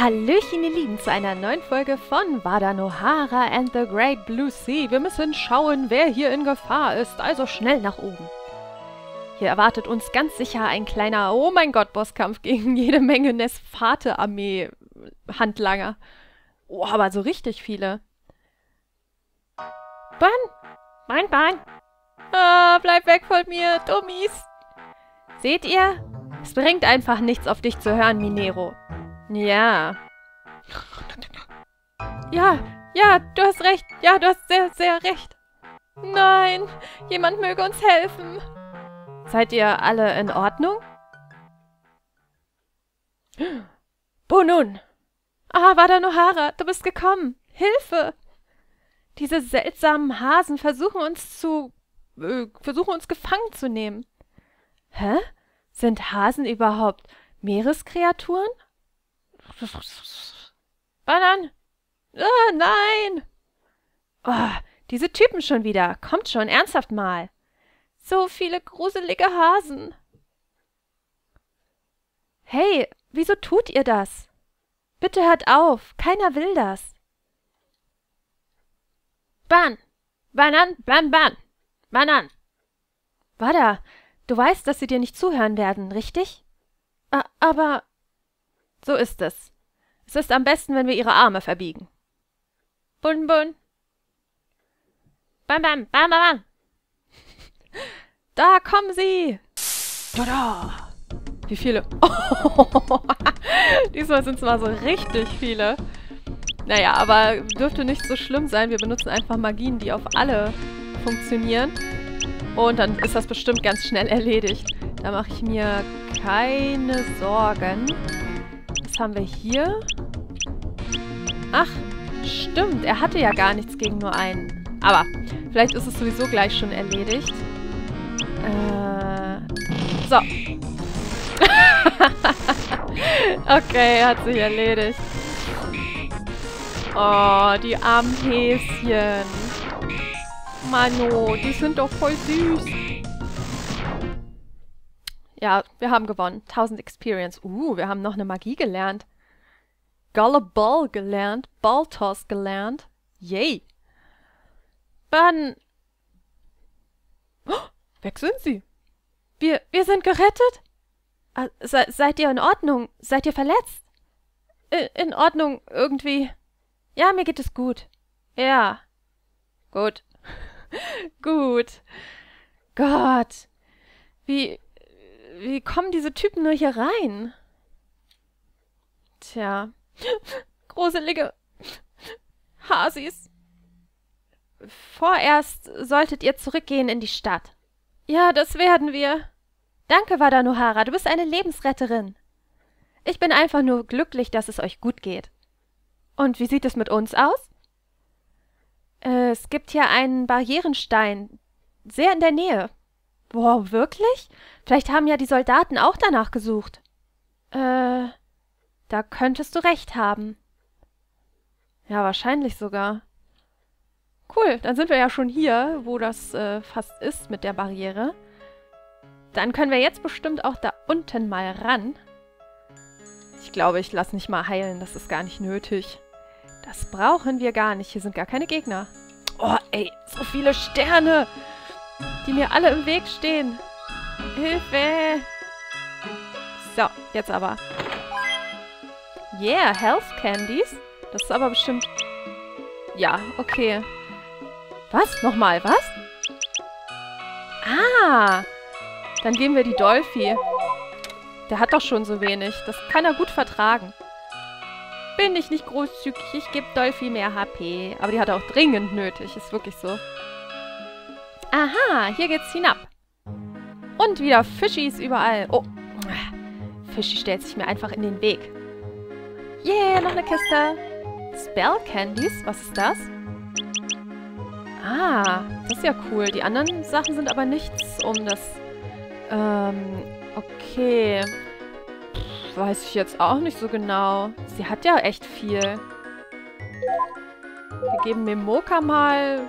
Hallöchen, ihr Lieben, zu einer neuen Folge von Wada and the Great Blue Sea. Wir müssen schauen, wer hier in Gefahr ist, also schnell nach oben. Hier erwartet uns ganz sicher ein kleiner, oh mein Gott, Bosskampf gegen jede Menge Nesfate-Armee-Handlanger. Oh, aber so richtig viele. Ban! Mein Ban! Ah, bleib weg von mir, Dummies! Seht ihr? Es bringt einfach nichts, auf dich zu hören, Minero. Ja. Ja, du hast recht. Ja, du hast sehr, sehr recht. Nein, jemand möge uns helfen. Seid ihr alle in Ordnung? Bunun! Ah, Wada, du bist gekommen. Hilfe! Diese seltsamen Hasen versuchen uns gefangen zu nehmen. Hä? Sind Hasen überhaupt Meereskreaturen? Banan! Ah, nein! Oh, diese Typen schon wieder. Kommt schon, ernsthaft mal. So viele gruselige Hasen. Hey, wieso tut ihr das? Bitte hört auf. Keiner will das. Ban! Banan! Ban! Banan! Wada, du weißt, dass sie dir nicht zuhören werden, richtig? Aber... So ist es. Es ist am besten, wenn wir ihre Arme verbiegen. Bun, bun. Bam, bam, bam, bam. Da kommen sie. Tada. Wie viele? Oh, diesmal sind es mal so richtig viele. Naja, aber dürfte nicht so schlimm sein. Wir benutzen einfach Magien, die auf alle funktionieren. Und dann ist das bestimmt ganz schnell erledigt. Da mache ich mir keine Sorgen. Was haben wir hier? Ach, stimmt. Er hatte ja gar nichts gegen nur einen. Aber vielleicht ist es sowieso gleich schon erledigt. So. Okay, hat sich erledigt. Oh, die armen Häschen. Mano, die sind doch voll süß. Ja, wir haben gewonnen. 1000 Experience. Wir haben noch eine Magie gelernt. Gullible gelernt. Balltoss gelernt. Yay. Dann... Oh, weg sind sie. Wir sind gerettet? Seid ihr in Ordnung? Seid ihr verletzt? In Ordnung, irgendwie. Ja, mir geht es gut. Ja. Gut. Gut. Gott. Wie kommen diese Typen nur hier rein? Tja. Gruselige Hasis. Vorerst solltet ihr zurückgehen in die Stadt. Ja, das werden wir. Danke, Wada, du bist eine Lebensretterin. Ich bin einfach nur glücklich, dass es euch gut geht. Und wie sieht es mit uns aus? Es gibt hier einen Barrierenstein. Sehr in der Nähe. Wow, wirklich? Vielleicht haben ja die Soldaten auch danach gesucht. Da könntest du recht haben. Ja, wahrscheinlich sogar. Cool, dann sind wir ja schon hier, wo das fast ist mit der Barriere. Dann können wir jetzt bestimmt auch da unten mal ran. Ich glaube, ich lasse nicht mal heilen, das ist gar nicht nötig. Das brauchen wir gar nicht, hier sind gar keine Gegner. Oh, ey, so viele Sterne, die mir alle im Weg stehen. Hilfe! So, jetzt aber. Yeah, Health Candies. Das ist aber bestimmt... Ja, okay. Was? Nochmal, was? Ah! Dann geben wir die Dolphy. Der hat doch schon so wenig. Das kann er gut vertragen. Bin ich nicht großzügig. Ich gebe Dolphy mehr HP. Aber die hat er auch dringend nötig. Ist wirklich so. Aha, hier geht's hinab. Und wieder Fischis überall. Oh, Fischi stellt sich mir einfach in den Weg. Yeah, noch eine Kiste. Spell Candies, was ist das? Ah, das ist ja cool. Die anderen Sachen sind aber nichts, um das... okay. Weiß ich jetzt auch nicht so genau. Sie hat ja echt viel. Wir geben Memoka mal...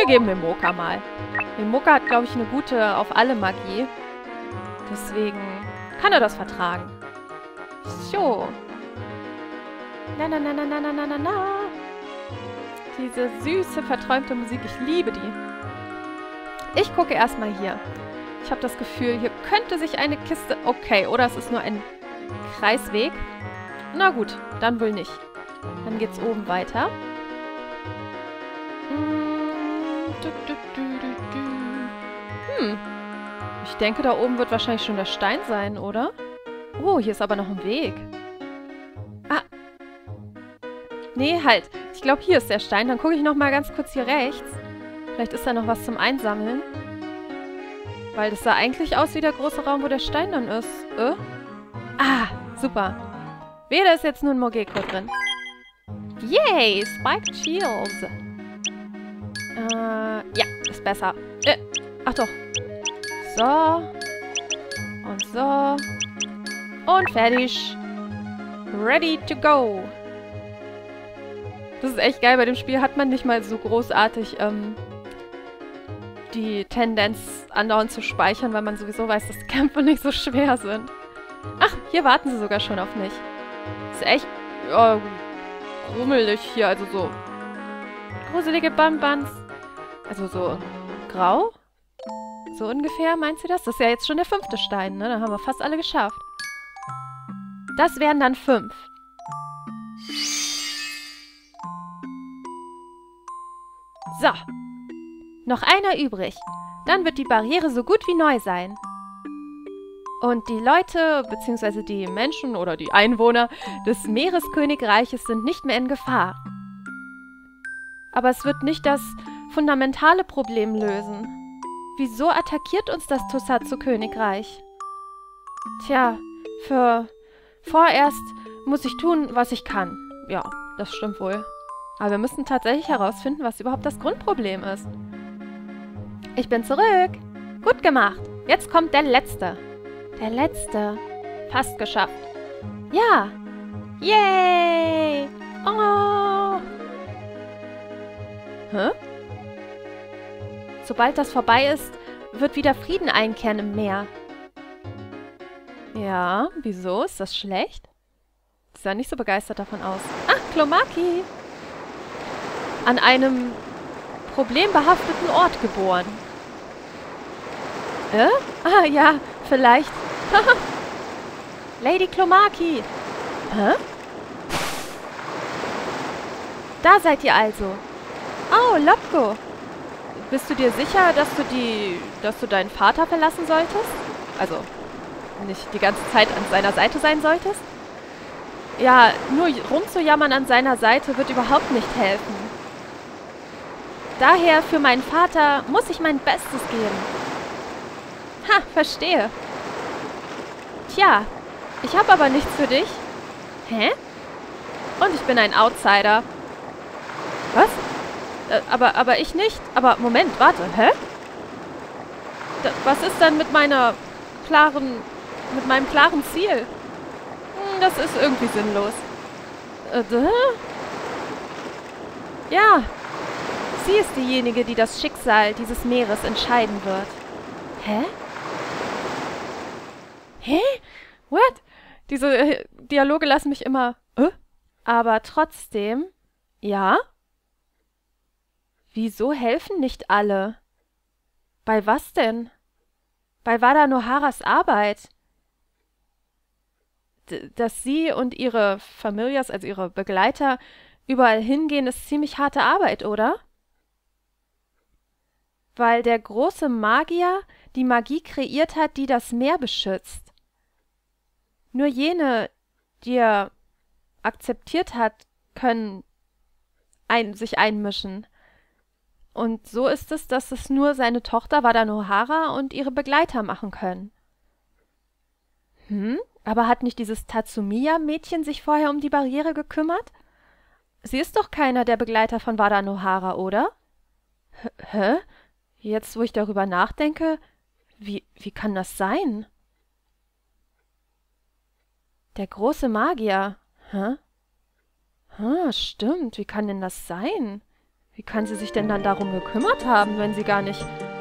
Memoka hat, glaube ich, eine gute auf alle Magie. Deswegen kann er das vertragen. So. Na, na, na, na, na, na, na, na, na. Diese süße, verträumte Musik, ich liebe die. Ich gucke erstmal hier. Ich habe das Gefühl, hier könnte sich eine Kiste... Okay, oder es ist nur ein Kreisweg. Na gut, dann wohl nicht. Dann geht's oben weiter. Ich denke, da oben wird wahrscheinlich schon der Stein sein, oder? Oh, hier ist aber noch ein Weg. Ah. Nee, halt. Ich glaube, hier ist der Stein. Dann gucke ich noch mal ganz kurz hier rechts. Vielleicht ist da noch was zum Einsammeln. Weil das sah eigentlich aus wie der große Raum, wo der Stein dann ist. Ah, super. Wehe, da ist jetzt nur ein Mogeko drin. Yay, Spiked Shields. Ja, ist besser. Ach doch. So. Und so. Und fertig. Ready to go. Das ist echt geil. Bei dem Spiel hat man nicht mal so großartig die Tendenz, andauernd zu speichern, weil man sowieso weiß, dass die Kämpfe nicht so schwer sind. Ach, hier warten sie sogar schon auf mich. Ist echt grummelig hier. Also so gruselige Bonbons. Also so grau. So ungefähr, meinst du das? Das ist ja jetzt schon der 5. Stein, ne? Dann haben wir fast alle geschafft. Das wären dann 5. So. Noch einer übrig. Dann wird die Barriere so gut wie neu sein. Und die Leute, beziehungsweise die Menschen oder die Einwohner des Meereskönigreiches sind nicht mehr in Gefahr. Aber es wird nicht das fundamentale Problem lösen. Wieso attackiert uns das Tosatsu-Königreich? Tja, vorerst muss ich tun, was ich kann. Ja, das stimmt wohl. Aber wir müssen tatsächlich herausfinden, was überhaupt das Grundproblem ist. Ich bin zurück. Gut gemacht. Jetzt kommt der Letzte. Der Letzte. Fast geschafft. Ja. Yay. Oh. Hä? Sobald das vorbei ist, wird wieder Frieden einkehren im Meer. Ja, wieso? Ist das schlecht? Ich sah nicht so begeistert davon aus. Ach, Clomaki. An einem problembehafteten Ort geboren. Ah, ja, vielleicht. Lady Clomaki. Hä? Da seid ihr also. Oh, Lopko. Bist du dir sicher, dass du deinen Vater verlassen solltest? Also, nicht die ganze Zeit an seiner Seite sein solltest? Ja, nur rumzujammern an seiner Seite wird überhaupt nicht helfen. Daher, für meinen Vater muss ich mein Bestes geben. Ha, verstehe. Tja, ich habe aber nichts für dich. Hä? Und ich bin ein Outsider. Was? Aber ich nicht. Aber Moment, warte, hä? Was ist dann mit meinem klaren Ziel? Das ist irgendwie sinnlos. Ja. Sie ist diejenige, die das Schicksal dieses Meeres entscheiden wird. Hä? Hä? What? Diese Dialoge lassen mich immer... Aber trotzdem... Ja? Wieso helfen nicht alle? Bei was denn? Bei Wada Noharas Arbeit. Dass sie und ihre Familias, also ihre Begleiter, überall hingehen, ist ziemlich harte Arbeit, oder? Weil der große Magier die Magie kreiert hat, die das Meer beschützt. Nur jene, die er akzeptiert hat, können sich einmischen. Und so ist es, dass es nur seine Tochter Wada Nohara und ihre Begleiter machen können. Aber hat nicht dieses Tatsumiya-Mädchen sich vorher um die Barriere gekümmert? Sie ist doch keiner der Begleiter von Wada Nohara, oder? Hä? Jetzt, wo ich darüber nachdenke, wie kann das sein? Der große Magier. Hä? Stimmt. Wie kann denn das sein? Wie kann sie sich denn dann darum gekümmert haben, wenn sie gar nicht...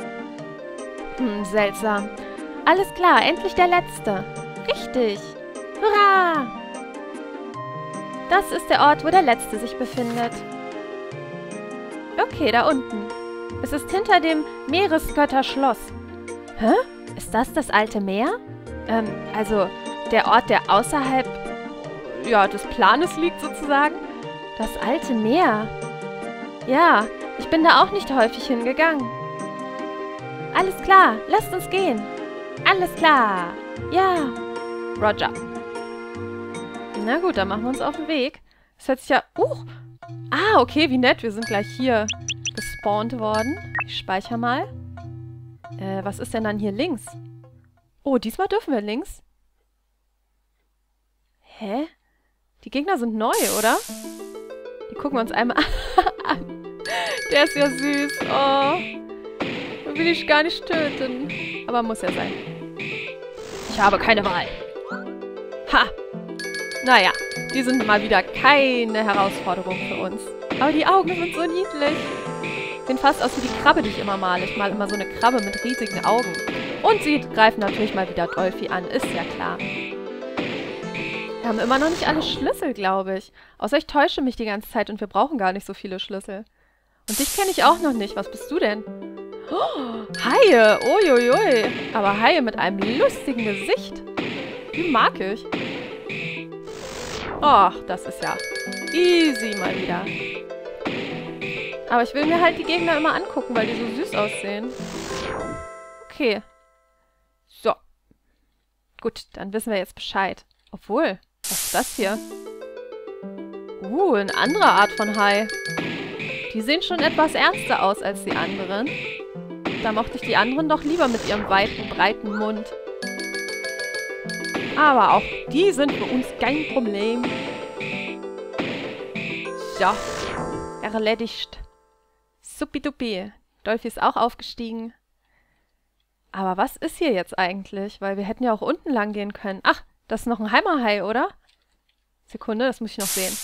seltsam. Alles klar, endlich der Letzte. Richtig. Hurra! Das ist der Ort, wo der Letzte sich befindet. Okay, da unten. Es ist hinter dem Meeresgötterschloss. Hä? Ist das alte Meer? Also der Ort, der außerhalb, ja, des Planes liegt sozusagen? Das alte Meer. Ja, ich bin da auch nicht häufig hingegangen. Alles klar, lasst uns gehen. Alles klar. Ja. Roger. Na gut, dann machen wir uns auf den Weg. Das hört sich ja... Ah, okay, wie nett. Wir sind gleich hier gespawnt worden. Ich speichere mal. Was ist denn dann hier links? Oh, diesmal dürfen wir links. Hä? Die Gegner sind neu, oder? Die gucken wir uns einmal an. Der ist ja süß. Oh. Den will ich gar nicht töten. Aber muss ja sein. Ich habe keine Wahl. Ha! Naja, die sind mal wieder keine Herausforderung für uns. Aber die Augen sind so niedlich. Sehen fast aus wie die Krabbe, die ich immer male. Ich male immer so eine Krabbe mit riesigen Augen. Und sie greifen natürlich mal wieder Dolphy an, ist ja klar. Wir haben immer noch nicht alle Schlüssel, glaube ich. Außer ich täusche mich die ganze Zeit und wir brauchen gar nicht so viele Schlüssel. Und dich kenne ich auch noch nicht. Was bist du denn? Oh, Haie! Uiuiui! Aber Haie mit einem lustigen Gesicht. Die mag ich. Ach, das ist ja easy mal wieder. Aber ich will mir halt die Gegner immer angucken, weil die so süß aussehen. Okay. So. Gut, dann wissen wir jetzt Bescheid. Obwohl, was ist das hier? Eine andere Art von Hai. Die sehen schon etwas ernster aus als die anderen. Da mochte ich die anderen doch lieber mit ihrem weiten, breiten Mund. Aber auch die sind für uns kein Problem. So. Erledigt. Supidupi. Dolphy ist auch aufgestiegen. Aber was ist hier jetzt eigentlich? Weil wir hätten ja auch unten lang gehen können. Ach, das ist noch ein Hammerhai, oder? Sekunde, das muss ich noch sehen.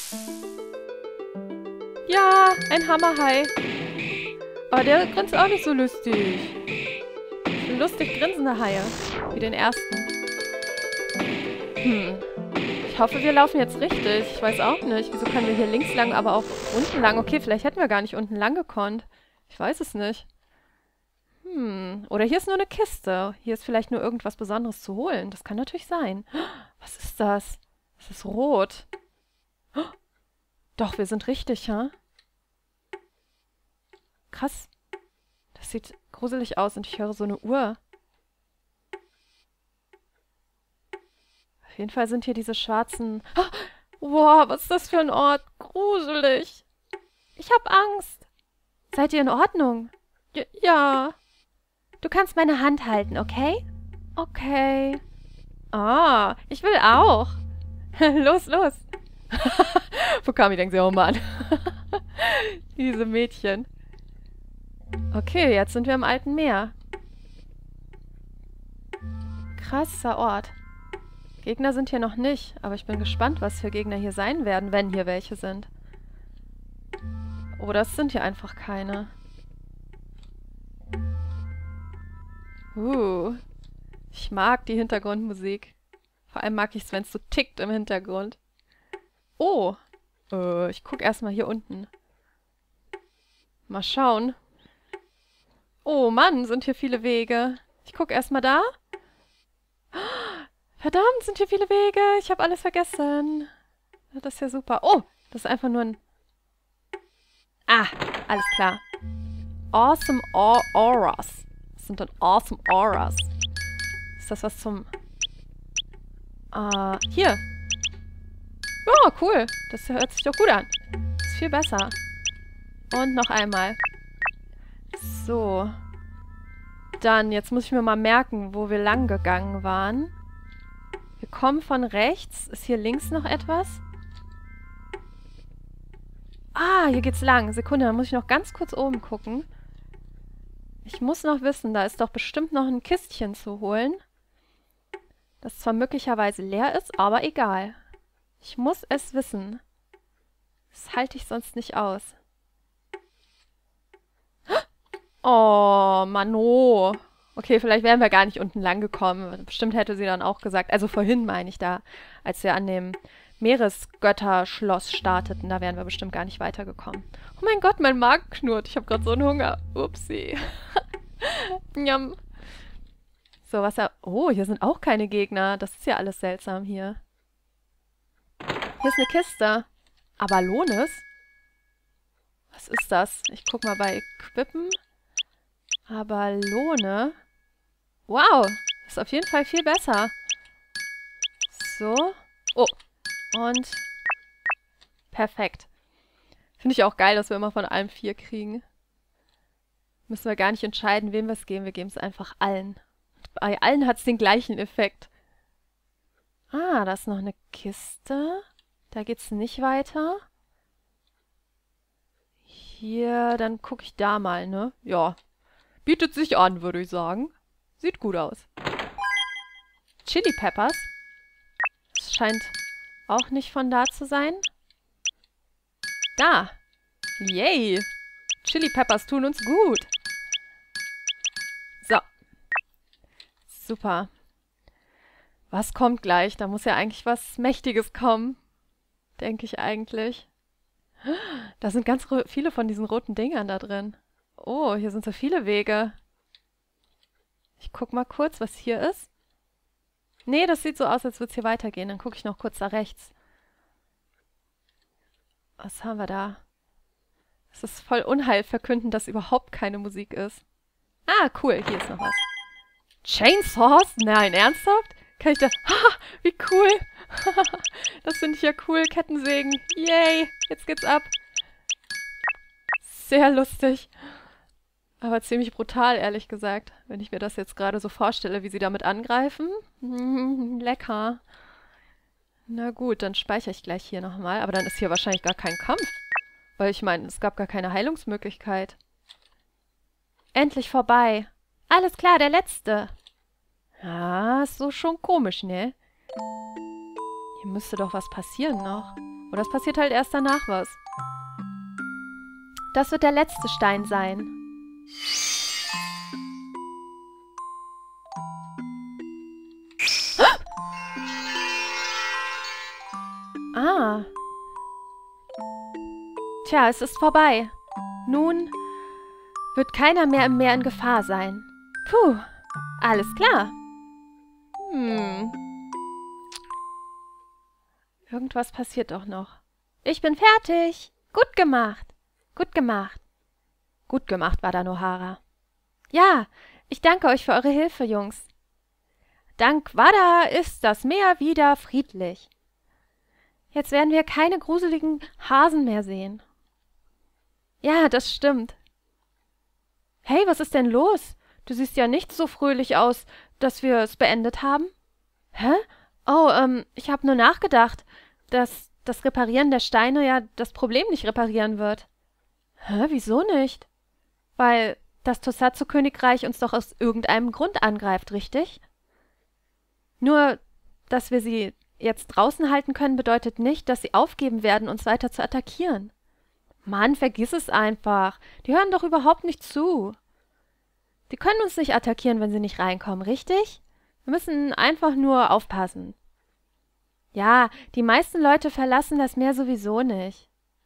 Ja, ein Hammerhai. Aber der grinst auch nicht so lustig. So lustig grinsende Haie. Wie den ersten. Ich hoffe, wir laufen jetzt richtig. Ich weiß auch nicht. Wieso können wir hier links lang, aber auch unten lang? Okay, vielleicht hätten wir gar nicht unten lang gekonnt. Ich weiß es nicht. Oder hier ist nur eine Kiste. Hier ist vielleicht nur irgendwas Besonderes zu holen. Das kann natürlich sein. Was ist das? Das ist rot. Doch, wir sind richtig, ha? Krass. Das sieht gruselig aus und ich höre so eine Uhr. Auf jeden Fall sind hier diese schwarzen... Wow, was ist das für ein Ort? Gruselig. Ich hab Angst. Seid ihr in Ordnung? Ja. Du kannst meine Hand halten, okay? Okay. Ah, ich will auch. Los, los. Fukami denkt sich, oh Mann. Diese Mädchen. Okay, jetzt sind wir im alten Meer. Krasser Ort. Gegner sind hier noch nicht, aber ich bin gespannt, was für Gegner hier sein werden, wenn hier welche sind. Oder es sind hier einfach keine. Ich mag die Hintergrundmusik. Vor allem mag ich es, wenn es so tickt im Hintergrund. Oh, ich gucke erstmal hier unten. Mal schauen. Oh Mann, sind hier viele Wege. Ich gucke erstmal da. Verdammt, sind hier viele Wege. Ich habe alles vergessen. Das ist ja super. Oh, das ist einfach nur ein... Ah, alles klar. Awesome Auras. Was sind denn Awesome Auras? Ist das was zum... hier. Oh, cool. Das hört sich doch gut an. Ist viel besser. Und noch einmal. So. Dann, jetzt muss ich mir mal merken, wo wir lang gegangen waren. Wir kommen von rechts. Ist hier links noch etwas? Ah, hier geht's lang. Sekunde, da muss ich noch ganz kurz oben gucken. Ich muss noch wissen, da ist doch bestimmt noch ein Kistchen zu holen. Das zwar möglicherweise leer ist, aber egal. Ich muss es wissen. Das halte ich sonst nicht aus. Oh, Mano. Okay, vielleicht wären wir gar nicht unten lang gekommen. Bestimmt hätte sie dann auch gesagt. Also vorhin meine ich da, als wir an dem Meeresgötter-Schloss starteten. Da wären wir bestimmt gar nicht weitergekommen. Oh mein Gott, mein Magen knurrt. Ich habe gerade so einen Hunger. Upsi. Njam. So, oh, hier sind auch keine Gegner. Das ist ja alles seltsam hier. Hier ist eine Kiste. Abalones? Was ist das? Ich guck mal bei Equippen. Abalone. Wow, ist auf jeden Fall viel besser. So. Oh. Und perfekt. Finde ich auch geil, dass wir immer von allem 4 kriegen. Müssen wir gar nicht entscheiden, wem wir es geben. Wir geben es einfach allen. Bei allen hat es den gleichen Effekt. Ah, da ist noch eine Kiste. Da geht's nicht weiter. Hier, dann gucke ich da mal, ne? Ja. Bietet sich an, würde ich sagen. Sieht gut aus. Chili Peppers. Das scheint auch nicht von da zu sein. Da. Yay. Chili Peppers tun uns gut. So. Super. Was kommt gleich? Da muss ja eigentlich was Mächtiges kommen. Denke ich eigentlich. Da sind ganz viele von diesen roten Dingern da drin. Oh, hier sind so viele Wege. Ich guck mal kurz, was hier ist. Nee, das sieht so aus, als würde es hier weitergehen. Dann gucke ich noch kurz da rechts. Was haben wir da? Es ist voll unheilverkündend, dass überhaupt keine Musik ist. Ah, cool, hier ist noch was. Chainsaws? Nein, ernsthaft? Kann ich da... Haha, wie cool. Das finde ich ja cool. Kettensägen. Yay, jetzt geht's ab. Sehr lustig. Aber ziemlich brutal, ehrlich gesagt. Wenn ich mir das jetzt gerade so vorstelle, wie sie damit angreifen. Lecker. Na gut, dann speichere ich gleich hier nochmal. Aber dann ist hier wahrscheinlich gar kein Kampf. Weil ich meine, es gab gar keine Heilungsmöglichkeit. Endlich vorbei. Alles klar, der Letzte. Ja, ist so schon komisch, ne? Hier müsste doch was passieren noch. Oder es passiert halt erst danach was. Das wird der letzte Stein sein. Ah. Tja, es ist vorbei. Nun wird keiner mehr im Meer in Gefahr sein. Puh, alles klar. Irgendwas passiert doch noch. Ich bin fertig. Gut gemacht. Gut gemacht. Gut gemacht, Wada Ja, ich danke euch für eure Hilfe, Jungs. Dank Wada ist das Meer wieder friedlich. Jetzt werden wir keine gruseligen Hasen mehr sehen. Ja, das stimmt. Hey, was ist denn los? Du siehst ja nicht so fröhlich aus, dass wir es beendet haben. Hä? Oh, ich habe nur nachgedacht, dass das Reparieren der Steine ja das Problem nicht reparieren wird. Hä, wieso nicht? Weil das Tousatsu-Königreich uns doch aus irgendeinem Grund angreift, richtig? Nur, dass wir sie jetzt draußen halten können, bedeutet nicht, dass sie aufgeben werden, uns weiter zu attackieren. Mann, vergiss es einfach. Die hören doch überhaupt nicht zu. Die können uns nicht attackieren, wenn sie nicht reinkommen, richtig? Wir müssen einfach nur aufpassen. Ja, die meisten Leute verlassen das Meer sowieso nicht.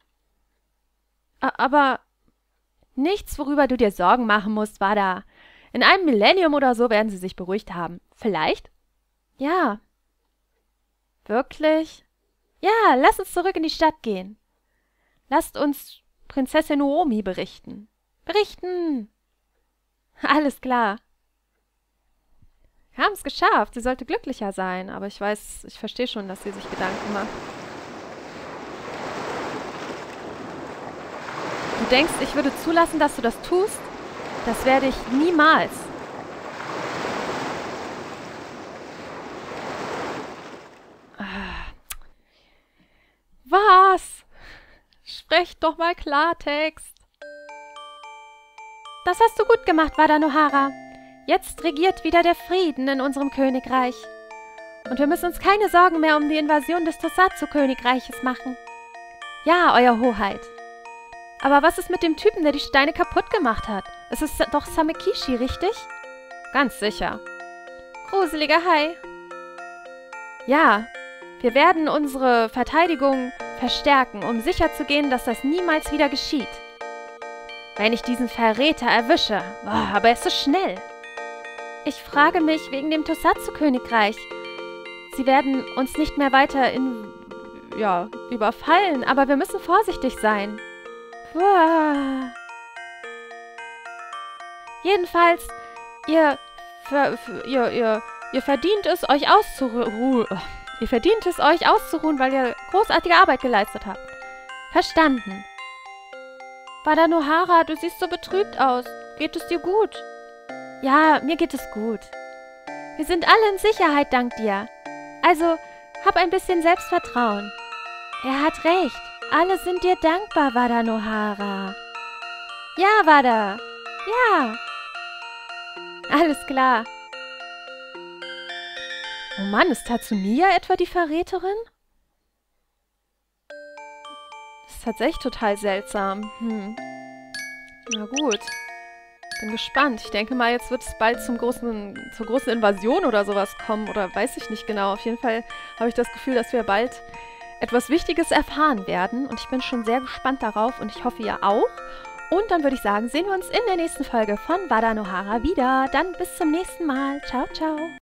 Aber nichts, worüber du dir Sorgen machen musst, Wada. In einem Millennium oder so werden sie sich beruhigt haben. Vielleicht? Ja. Wirklich? Ja, lass uns zurück in die Stadt gehen. Lasst uns Prinzessin Uomi berichten. Berichten! Alles klar. Wir haben es geschafft. Sie sollte glücklicher sein. Aber ich verstehe schon, dass sie sich Gedanken macht. Du denkst, ich würde zulassen, dass du das tust? Das werde ich niemals. Was? Sprech doch mal Klartext. Das hast du gut gemacht, Wada. Jetzt regiert wieder der Frieden in unserem Königreich. Und wir müssen uns keine Sorgen mehr um die Invasion des Tousatsu-Königreiches machen. Ja, Euer Hoheit. Aber was ist mit dem Typen, der die Steine kaputt gemacht hat? Es ist doch Samekishi, richtig? Ganz sicher. Gruseliger Hai. Ja, Wir werden unsere Verteidigung verstärken, um sicherzugehen, dass das niemals wieder geschieht. Wenn ich diesen Verräter erwische, aber er ist so schnell. Ich frage mich wegen dem Tosatsu-Königreich. Sie werden uns nicht mehr weiter überfallen, aber wir müssen vorsichtig sein. Jedenfalls, ihr verdient es, euch auszuruhen. Ihr verdient es, euch auszuruhen, weil ihr großartige Arbeit geleistet habt. Verstanden. Wada Nohara, du siehst so betrübt aus. Geht es dir gut? Ja, mir geht es gut. Wir sind alle in Sicherheit dank dir. Also, hab ein bisschen Selbstvertrauen. Er hat recht. Alle sind dir dankbar, Wada Nohara. Ja, Wada. Ja. Alles klar. Oh Mann, ist Tatsumiya etwa die Verräterin? Das ist tatsächlich total seltsam. Na gut. Bin gespannt. Ich denke mal, jetzt wird es bald zur großen Invasion oder sowas kommen. Oder weiß ich nicht genau. Auf jeden Fall habe ich das Gefühl, dass wir bald etwas Wichtiges erfahren werden. Und ich bin schon sehr gespannt darauf. Und ich hoffe, ihr auch. Und dann würde ich sagen, sehen wir uns in der nächsten Folge von Wada Nohara wieder. Dann bis zum nächsten Mal. Ciao, ciao.